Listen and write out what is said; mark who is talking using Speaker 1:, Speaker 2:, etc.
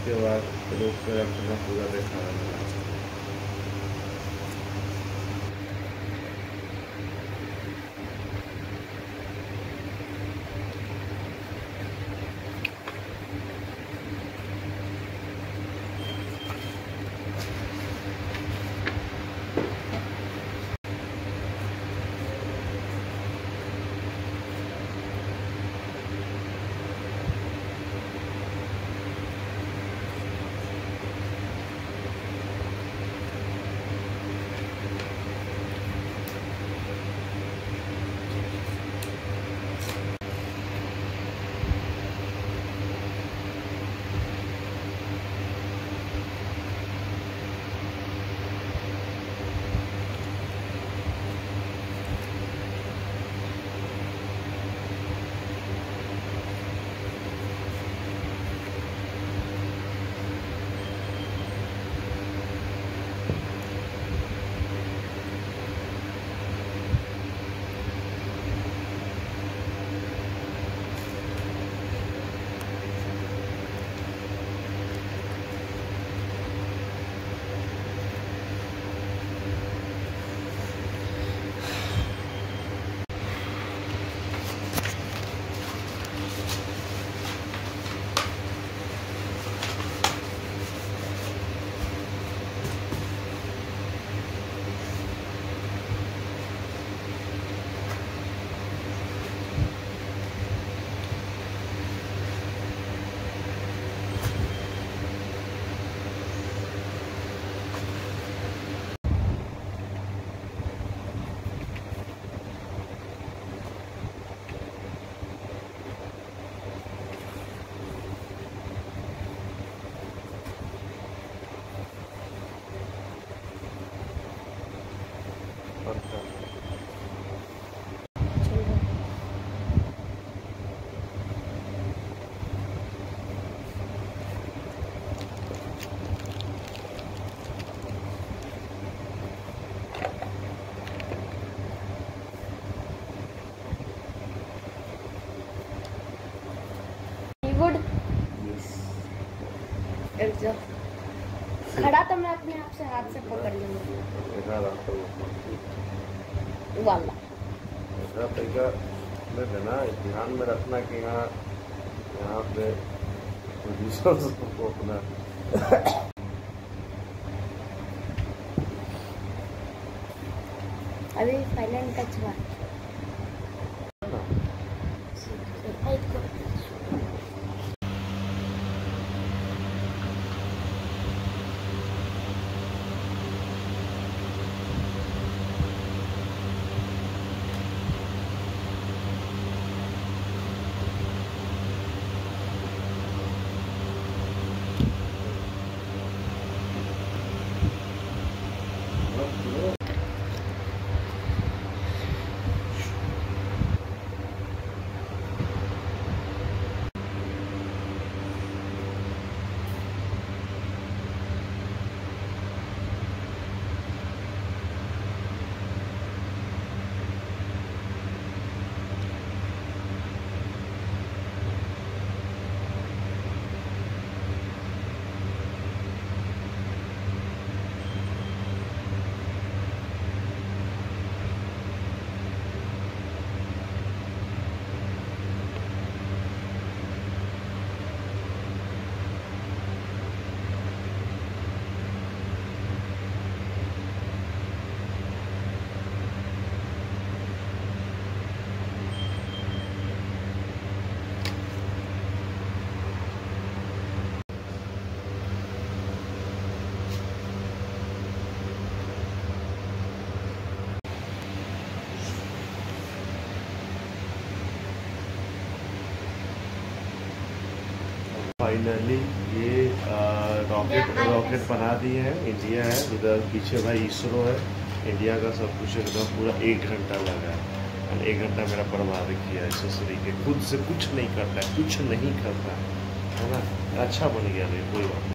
Speaker 1: उसके बाद रोक कर अपना पूरा देखा रहा।
Speaker 2: खड़ा तो मैं अपने आप से हाथ से पकड़ लूंगा वाला
Speaker 1: देना। ध्यान में रखना कि यहाँ पे प्रोड्यूसर्स को अपना
Speaker 2: अभी फाइनल टच हुआ।
Speaker 1: फाइनली ये रॉकेट बना दिए हैं। इंडिया है उधर पीछे भाई इसरो है। इंडिया का सब कुछ एकदम पूरा 1 घंटा लगा है। 1 घंटा मेरा बर्बाद किया है ससुरी के। खुद से कुछ नहीं करता है, कुछ नहीं करता है ना। अच्छा बन गया भाई, कोई बात नहीं।